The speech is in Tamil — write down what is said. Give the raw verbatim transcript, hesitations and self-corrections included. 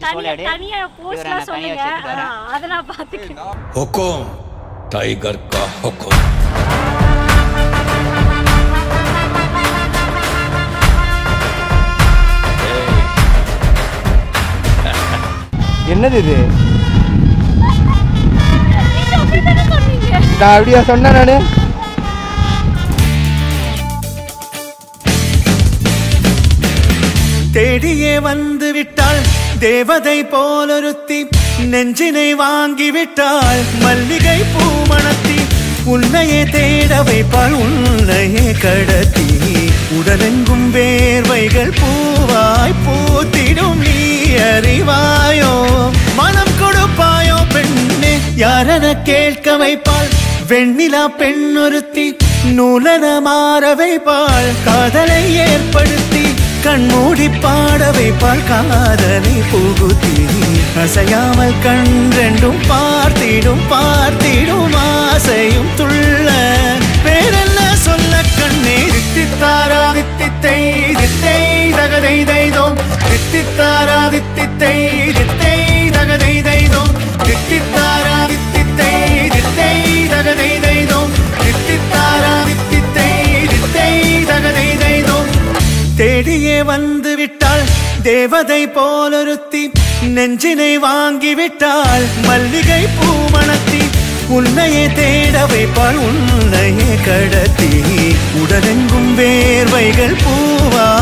தனியா போஸ்ட்ல சொல்லுங்க அத நான் பாத்துக்கிறேன் हुकुम टाइगर का हुकुम என்னது இது நான் அப்படியே சொன்னேன் நானு தேடியே வந்து விட்டாள் தேவதை போலொருத்தி நெஞ்சினை வாங்கி விட்டாள் மல்லிகை பூமணத்தி உன்னையே தேட வைப்பாள் உன்னையே கடத்தி உடலெங்கும் வேர்வைகள் பூவாய் பூத்திடும் நீ அறிவாயோ மனம் கொடுப்பாயோ பெண்ணே யாரென கேட்க வைப்பாள் வெண்ணிலா பெண்ணொருத்தி நூலன மாற வைப்பாள் காதலை ஏற்படுத்தி கண்மூடி பாட வைப்பாள் காதலை புகுத்தி அசையாமல் கண் ரெண்டும் பார்த்திடும் பார்த்திடும் ஆசையும் துள்ள பேரென்ன சொல்ல கண்ணே தித்தித்தாரா தித்தித்தை தித்தை தகதை தைதோம் தித்தித்தாரா தித்தித்தை தித்தை தகதை தைதோம் தித்தித்தாரா தித்தித்தை தித்தை தகதை தைதோம் தித்தித்தாரா தித்தித்தை தித்தை தகதை தைதோம் தேடியே வந்து விட்டாள் தேவதை போலொருத்தி நெஞ்சினை வாங்கி விட்டாள் மல்லிகை பூமணத்தி உன்னையே தேட வைப்பாள் உன்னையே கடத்தி உடலெங்கும் வேர்வைகள் பூவா